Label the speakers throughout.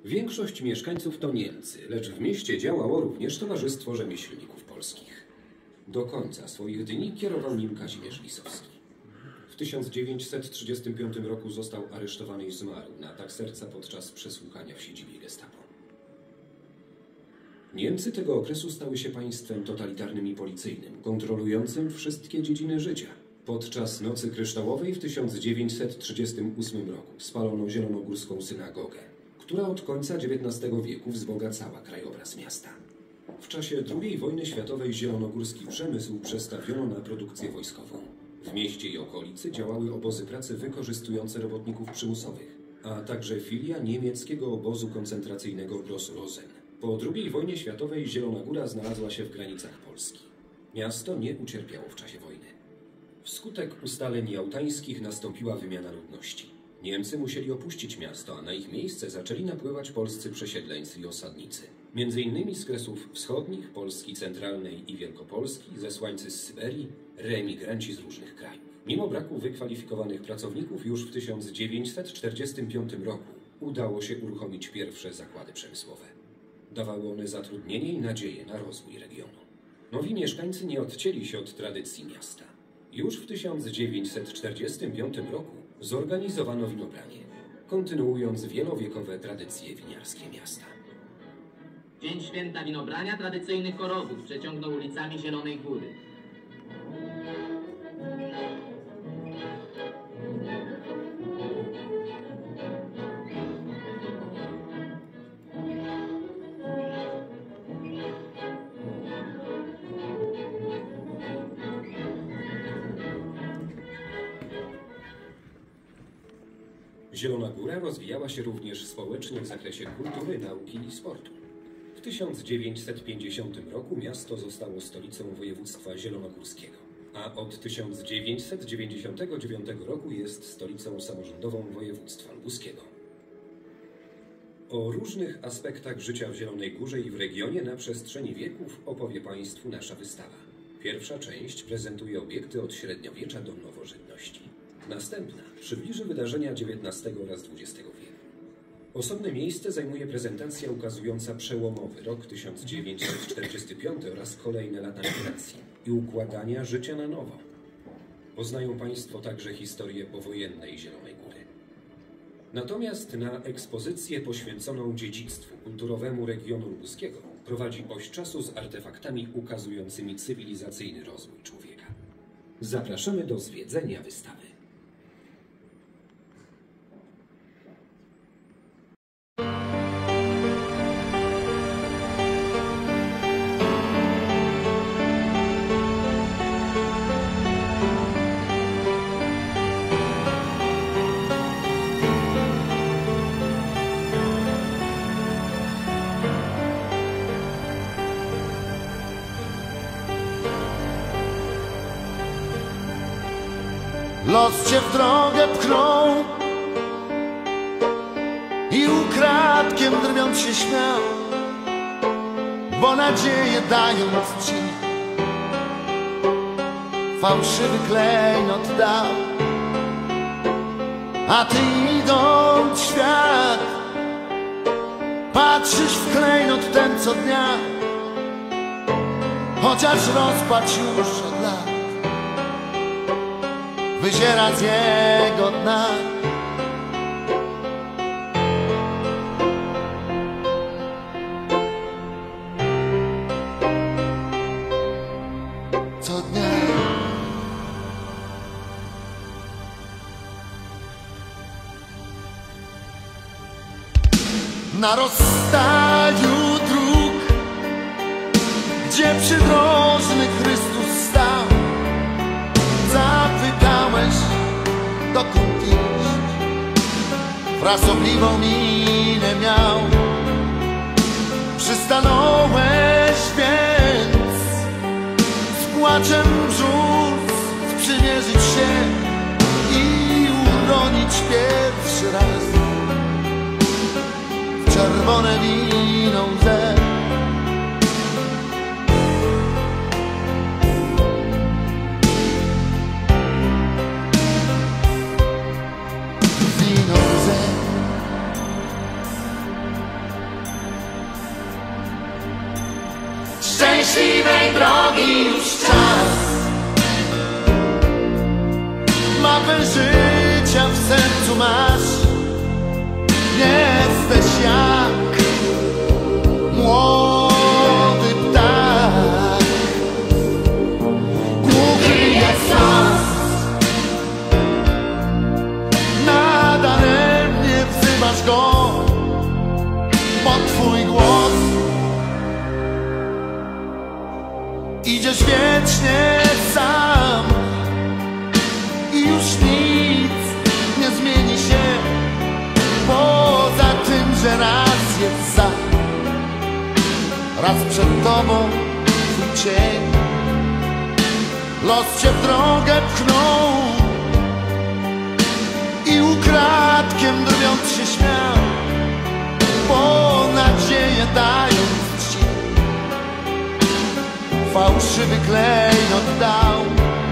Speaker 1: Większość mieszkańców to Niemcy, lecz w mieście działało również Towarzystwo Rzemieślników Polskich. Do końca swoich dni kierował nim Kazimierz Lisowski. W 1935 roku został aresztowany i zmarł na atak serca podczas przesłuchania w siedzibie Gestapo. Niemcy tego okresu stały się państwem totalitarnym i policyjnym, kontrolującym wszystkie dziedziny życia. Podczas Nocy Kryształowej w 1938 roku spalono zielonogórską synagogę, która od końca XIX wieku wzbogacała krajobraz miasta. W czasie II wojny światowej zielonogórski przemysł przestawiono na produkcję wojskową. W mieście i okolicy działały obozy pracy wykorzystujące robotników przymusowych, a także filia niemieckiego obozu koncentracyjnego Gross-Rosen. Po II wojnie światowej Zielona Góra znalazła się w granicach Polski. Miasto nie ucierpiało w czasie wojny. Wskutek ustaleń jałtańskich nastąpiła wymiana ludności. Niemcy musieli opuścić miasto, a na ich miejsce zaczęli napływać polscy przesiedleńcy i osadnicy. Między innymi z Kresów Wschodnich, Polski Centralnej i Wielkopolski, zesłańcy z Syberii, reemigranci z różnych krajów. Mimo braku wykwalifikowanych pracowników już w 1945 roku udało się uruchomić pierwsze zakłady przemysłowe. Dawały one zatrudnienie i nadzieję na rozwój regionu. Nowi mieszkańcy nie odcięli się od tradycji miasta. Już w 1945 roku zorganizowano winobranie, kontynuując wielowiekowe tradycje winiarskie miasta.
Speaker 2: Dzień Święta Winobrania tradycyjnych korowów przeciągnął ulicami Zielonej Góry.
Speaker 1: Zielona Góra rozwijała się również społecznie w zakresie kultury, nauki i sportu. W 1950 roku miasto zostało stolicą województwa zielonogórskiego, a od 1999 roku jest stolicą samorządową województwa lubuskiego. O różnych aspektach życia w Zielonej Górze i w regionie na przestrzeni wieków opowie Państwu nasza wystawa. Pierwsza część prezentuje obiekty od średniowiecza do nowożytności. Następna przybliży wydarzenia XIX oraz XX wieku. Osobne miejsce zajmuje prezentacja ukazująca przełomowy rok 1945 oraz kolejne lata migracji i układania życia na nowo. Poznają Państwo także historię powojennej Zielonej Góry. Natomiast na ekspozycję poświęconą dziedzictwu kulturowemu regionu lubuskiego prowadzi oś czasu z artefaktami ukazującymi cywilizacyjny rozwój człowieka. Zapraszamy do zwiedzenia wystawy.
Speaker 3: Los cię w drogę pchnął i ukradkiem drwiąc się śmiał, bo nadzieję dając ci fałszywy klejnot dał. A ty idąc świat, patrzysz w klejnot ten co dnia, chociaż rozpacz już od lat wyziera z jego dna. Co dnia na rozstaju dróg, gdzie przydrożny Chrystus stał, zapytałeś, dokąd iść. Frasobliwą minę miał. Przystanąłeś więc z płaczem brzuch sprzymierzyć się i uronić pierwszy raz w czerwone wino łzę. szczęśliwej drogi już czas. Mapę życia w sercu masz. Jesteś jak młody ptak, głuchy jest los. Nadaremnie wzywasz go pod twój głos. Idziesz wiecznie sam i już nic nie zmieni się, poza tym, że raz jest za, raz przed tobą twój cień. Los cię w drogę pchnął i ukradkiem drwiąc się śmiał, po nadzieję dając ci fałszywy klejnot dał.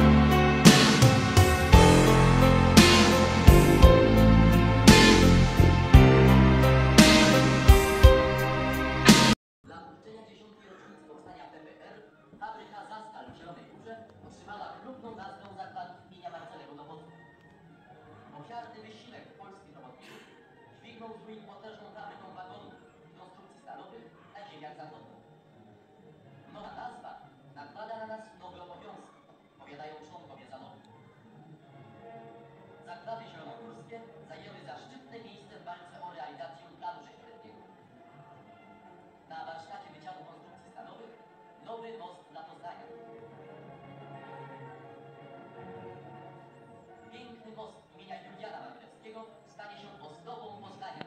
Speaker 4: Dla uczczenia 10. rocznicy powstania PPR fabryka Zastal w Zielonej Górze otrzymała chlubną nazwę zakładów imienia Marcelego Dowodcy. Ofiarny wysiłek polskich robotników dźwignął z ruin potężną fabryką wagonów i konstrukcji stalowych na ziemiach zachodnich. Nowa nazwa nakłada na nas nowe obowiązki, powiadają członkowie zawodu. Zakłady zielonogórskie zajęły zaszczytne miejsce w walce o realizację planu 6-letniego. Na warsztacie Wydziału Konstrukcji Stalowych nowy most dla Poznania. Piękny most imienia Juliana Markowskiego stanie się ozdobą Poznania.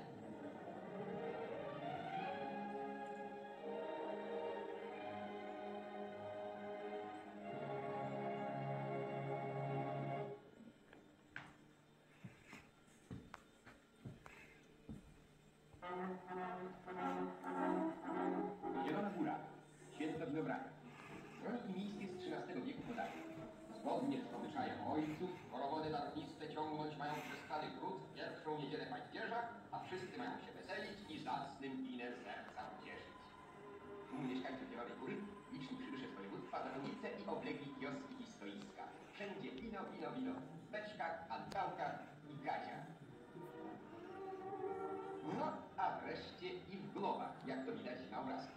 Speaker 5: Zielona Góra, święto winobrania. Kroniki miejskie z XIII wieku podają. Zgodnie z obyczajem ojców, chorowody barwiste ciągnąć mają przez stary gród pierwszą niedzielę paździerza, a wszyscy mają się weselić i zacnym winem serca cieszyć. Tu mieszkańcy Zielonej Góry, liczni przybysze z województwa, za ulice i oblegli kioski i stoiska. Wszędzie wino, wino, wino. W beczkach, antałkach i gaziach. No, a wreszcie i w globach, jak to widać na obrazku.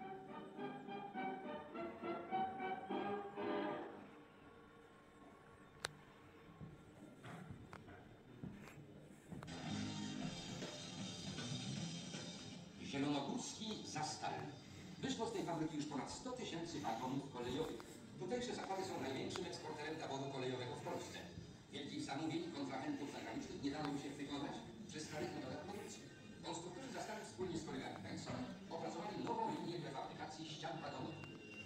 Speaker 6: Zielonogórski Zastal. Wyszło z tej fabryki już ponad 100 000 wagonów kolejowych. Tutejsze zakłady są największym eksporterem zawodu kolejowego w Polsce. Wielkich zamówień kontrahentów zagranicznych nie dało się wykonać przez stary model produkcji. Konstruktorzy Zastali wspólnie z kolegami Benson opracowali nową linię prefabrykacji ścian wagonowych.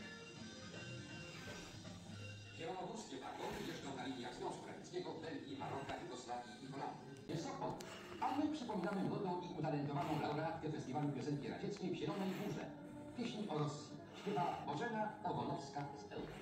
Speaker 6: Zielonogórskie wagony jeżdżą na liniach Związku Radzieckiego, Belgii, Maroka, Jugosławii i Holandii. Jest Sopot, a my przypominamy młodą i utalentowaną laureatkę Festiwalu Piosenki Radzieckiej w Zielonej Górze. Pieśń o Rosji śpiewa Bożena Ogonowska z Ełku.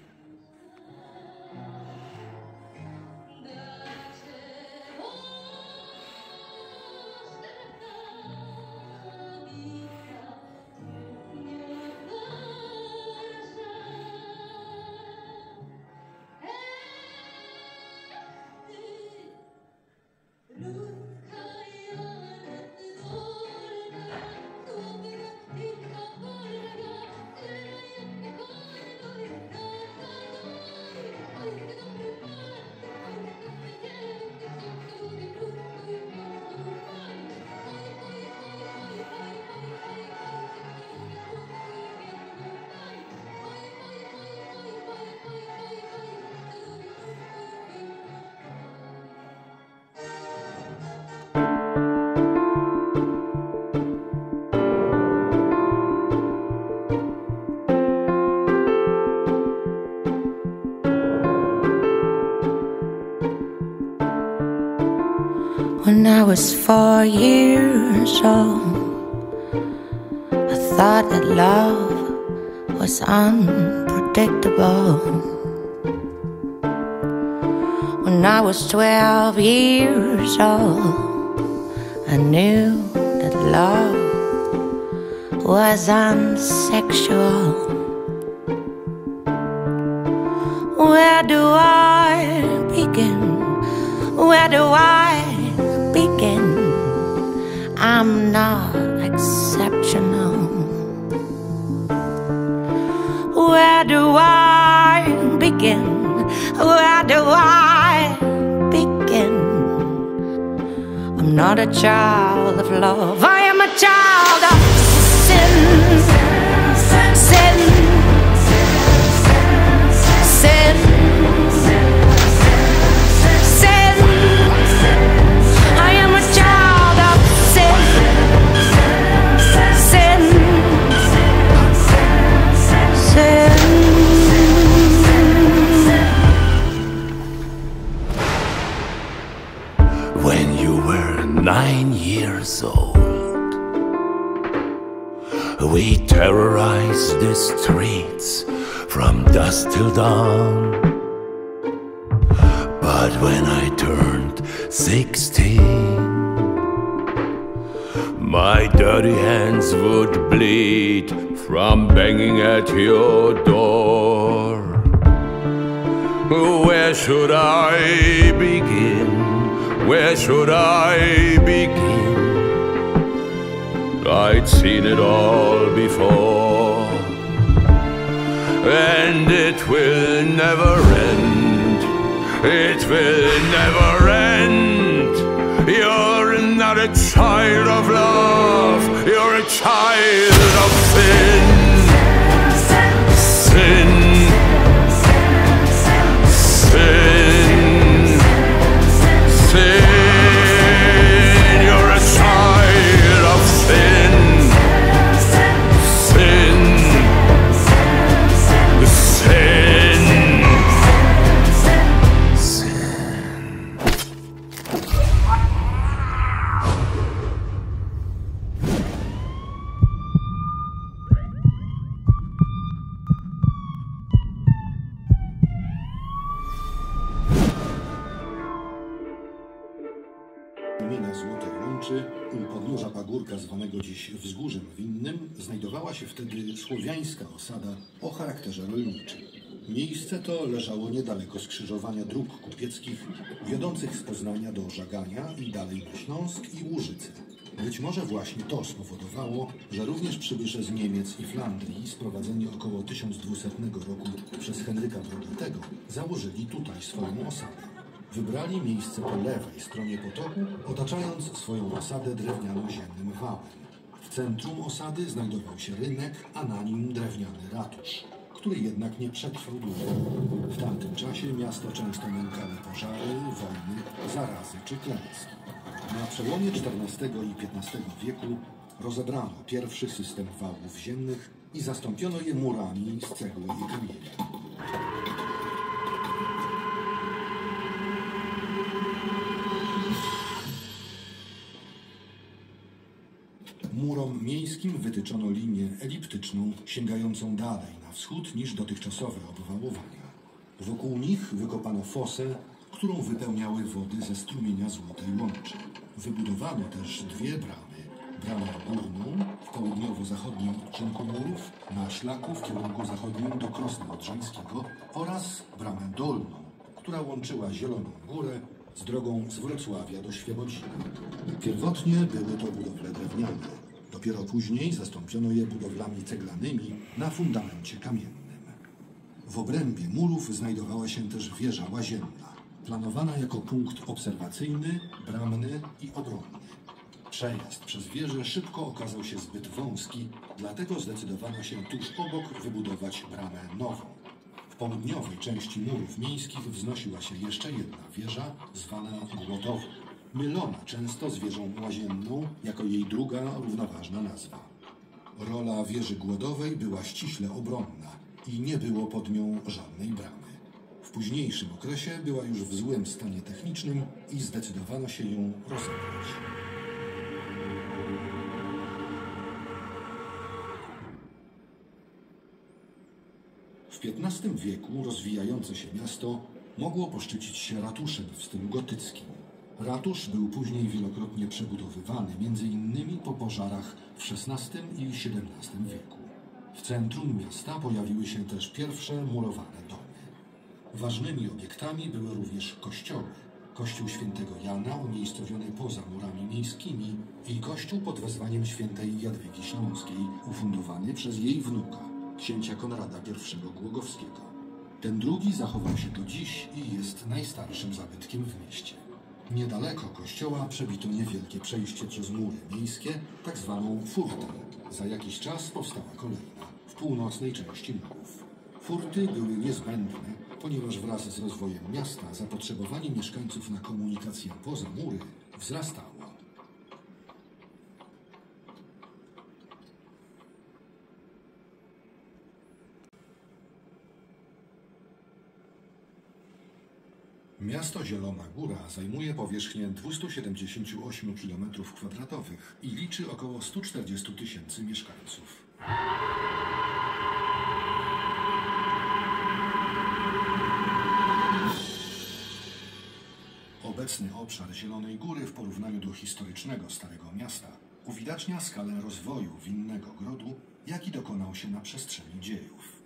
Speaker 7: When I was 4 years old, I thought that love was unpredictable. When I was 12 years old, I knew that love was unsexual. Where do I begin? Where do I begin? I'm not exceptional. Where do I begin? Where do I begin? I'm not a child of love. I am a child of sin. Sin. Sin. Sin. I am a child of sin. Sin. Sin.
Speaker 3: When you were 9 years old, we terrorized the streets from dusk till dawn. But when I turned 16, my dirty hands would bleed from banging at your door. Where should I begin? Where should I begin? I'd seen it all before, and it will never end. It will never end. You're not a child of love. You're a child of sin. Sin. Sin. Sin. You're a child of sin. Sin. Sin. Sin.
Speaker 8: Gmina Złotej Łączy, u podnóża pagórka zwanego dziś Wzgórzem Winnym, znajdowała się wtedy słowiańska osada o charakterze rolniczym. Miejsce to leżało niedaleko skrzyżowania dróg kupieckich wiodących z Poznania do Żagania i dalej na Śląsk i Łużyce. Być może właśnie to spowodowało, że również przybysze z Niemiec i Flandrii, sprowadzeni około 1200 roku przez Henryka Brodatego, założyli tutaj swoją osadę. Wybrali miejsce po lewej stronie potoku, otaczając swoją osadę drewniano-ziemnym wałem. W centrum osady znajdował się rynek, a na nim drewniany ratusz, który jednak nie przetrwał długo. W tamtym czasie miasto często nękały pożary, wojny, zarazy czy klęski. Na przełomie XIV i XV wieku rozebrano pierwszy system wałów ziemnych i zastąpiono je murami z cegły i kamienia. Murom miejskim wytyczono linię eliptyczną, sięgającą dalej na wschód niż dotychczasowe obwałowania. Wokół nich wykopano fosę, którą wypełniały wody ze strumienia Złotej Łączy. Wybudowano też dwie bramy. Bramę górną w południowo-zachodnim odcinku murów, na szlaku w kierunku zachodnim do Krosna Odrzańskiego oraz bramę dolną, która łączyła Zieloną Górę z drogą z Wrocławia do Świebodzina. Pierwotnie były to budowle drewniane. Dopiero później zastąpiono je budowlami ceglanymi na fundamencie kamiennym. W obrębie murów znajdowała się też wieża łazienna, planowana jako punkt obserwacyjny, bramny i obronny. Przejazd przez wieżę szybko okazał się zbyt wąski, dlatego zdecydowano się tuż obok wybudować bramę nową. W południowej części murów miejskich wznosiła się jeszcze jedna wieża, zwana Głodową, mylona często z wieżą łazienną jako jej druga równoważna nazwa. Rola wieży Głodowej była ściśle obronna i nie było pod nią żadnej bramy. W późniejszym okresie była już w złym stanie technicznym i zdecydowano się ją rozebrać. W XV wieku rozwijające się miasto mogło poszczycić się ratuszem w stylu gotyckim. Ratusz był później wielokrotnie przebudowywany, m.in. po pożarach w XVI i XVII wieku. W centrum miasta pojawiły się też pierwsze murowane domy. Ważnymi obiektami były również kościoły. Kościół świętego Jana umiejscowiony poza murami miejskimi i kościół pod wezwaniem świętej Jadwigi Śląskiej, ufundowany przez jej wnuka, księcia Konrada I Głogowskiego. Ten drugi zachował się do dziś i jest najstarszym zabytkiem w mieście. Niedaleko kościoła przebito niewielkie przejście przez mury miejskie, tak zwaną furtę. Za jakiś czas powstała kolejna, w północnej części murów. Furty były niezbędne, ponieważ wraz z rozwojem miasta zapotrzebowanie mieszkańców na komunikację poza mury wzrastało. Miasto Zielona Góra zajmuje powierzchnię 278 km² i liczy około 140 000 mieszkańców. Obecny obszar Zielonej Góry w porównaniu do historycznego Starego Miasta uwidacznia skalę rozwoju winnego grodu, jaki dokonał się na przestrzeni dziejów.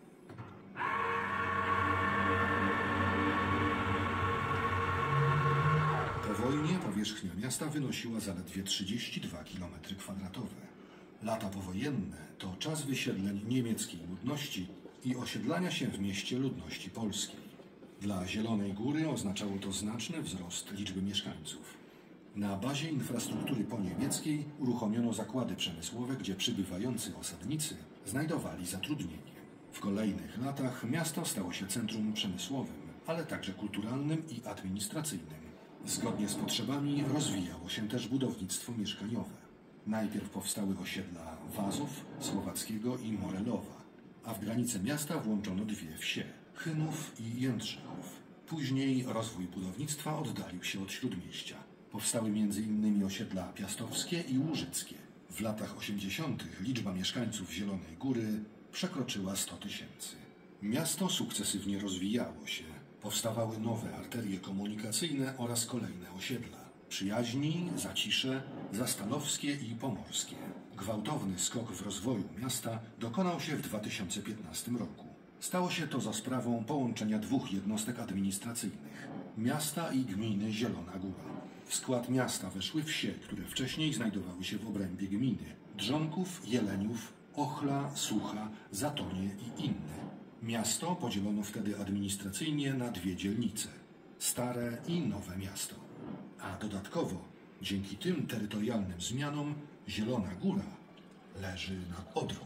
Speaker 8: Po wojnie powierzchnia miasta wynosiła zaledwie 32 km². Lata powojenne to czas wysiedleń niemieckiej ludności i osiedlania się w mieście ludności polskiej. Dla Zielonej Góry oznaczało to znaczny wzrost liczby mieszkańców. Na bazie infrastruktury poniemieckiej uruchomiono zakłady przemysłowe, gdzie przybywający osadnicy znajdowali zatrudnienie. W kolejnych latach miasto stało się centrum przemysłowym, ale także kulturalnym i administracyjnym. Zgodnie z potrzebami rozwijało się też budownictwo mieszkaniowe. Najpierw powstały osiedla Wazów, Słowackiego i Morelowa, a w granice miasta włączono dwie wsie – Chynów i Jędrzechów. Później rozwój budownictwa oddalił się od śródmieścia. Powstały m.in. osiedla piastowskie i łużyckie. W latach 80. liczba mieszkańców Zielonej Góry przekroczyła 100 000. Miasto sukcesywnie rozwijało się. Powstawały nowe arterie komunikacyjne oraz kolejne osiedla. Przyjaźni, Zacisze, Zastalowskie i Pomorskie. Gwałtowny skok w rozwoju miasta dokonał się w 2015 roku. Stało się to za sprawą połączenia dwóch jednostek administracyjnych – miasta i gminy Zielona Góra. W skład miasta weszły wsie, które wcześniej znajdowały się w obrębie gminy – Drzonków, Jeleniów, Ochla, Sucha, Zatonie i inne. Miasto podzielono wtedy administracyjnie na dwie dzielnice – Stare i Nowe Miasto. A dodatkowo, dzięki tym terytorialnym zmianom, Zielona Góra leży nad Odrą.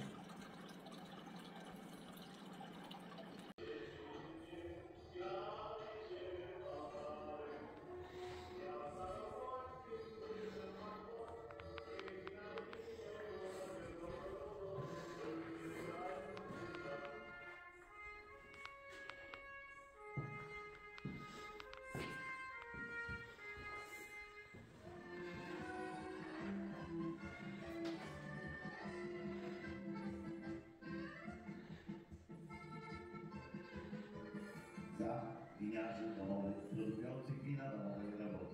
Speaker 9: Za winiarzy domowych, produkujących wina domowej roboty.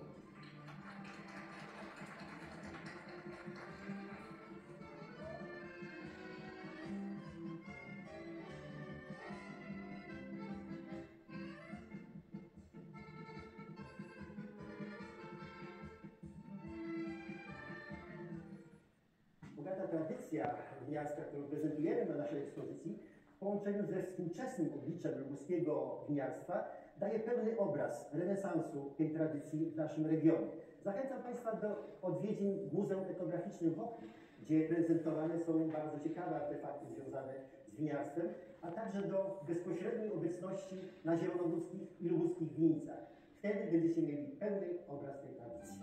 Speaker 10: Bogata tradycja winiarska, którą prezentujemy na naszej ekspozycji, w połączeniu ze współczesnym obliczem lubuskiego winiarstwa daje pełny obraz renesansu tej tradycji w naszym regionie. Zachęcam Państwa do odwiedzin Muzeum Etnograficznym w Ochli, gdzie prezentowane są bardzo ciekawe artefakty związane z winiarstwem, a także do bezpośredniej obecności na zielonogórskich i lubuskich winnicach. Wtedy będziecie mieli pełny obraz tej tradycji.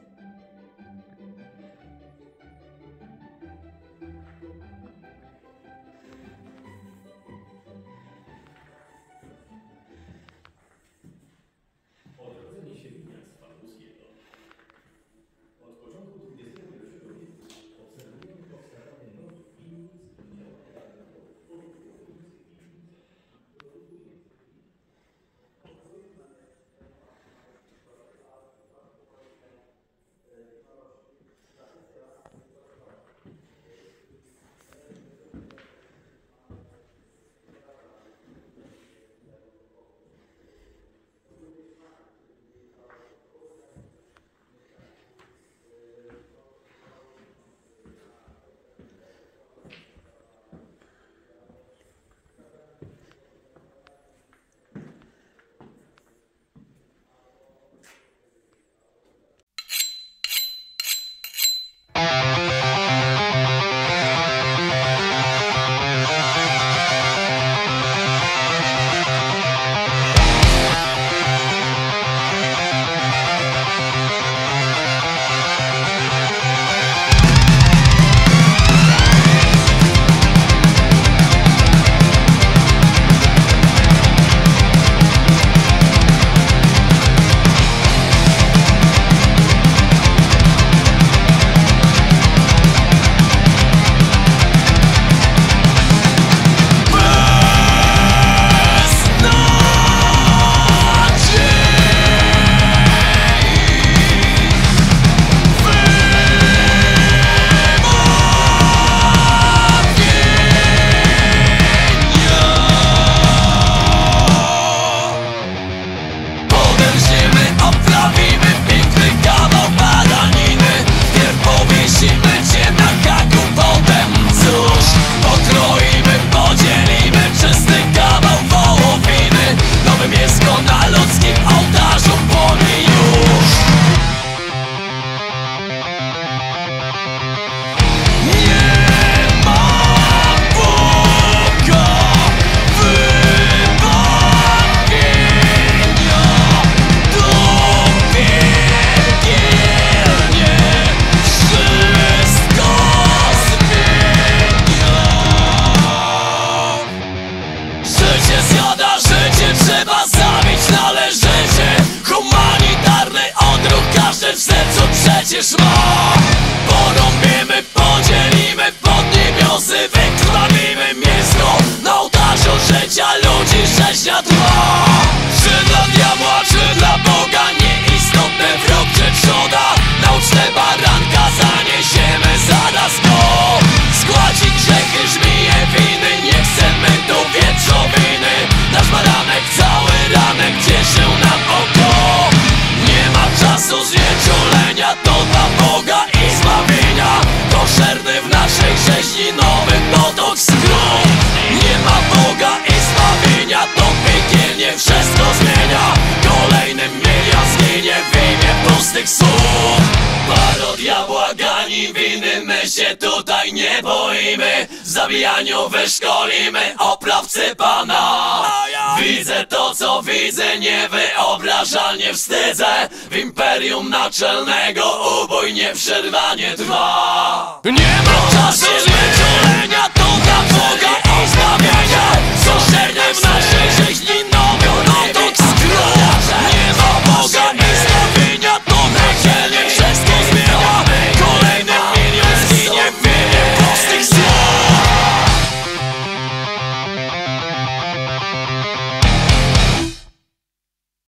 Speaker 11: pieśni nowy potok skrót. Nie ma Boga i zbawienia, to piekielnie wszystko zmienia. Kolejny milion zginie w imię pustych słów. Parodia, błagani winy, my się tutaj nie boimy. Zabijaniu wyszkolimy oprawcy Pana. Widzę to, co widzę, niewyobrażalnie wstydzę. W imperium naczelnego ubój nieprzerwanie trwa. Nie ma czasu życia.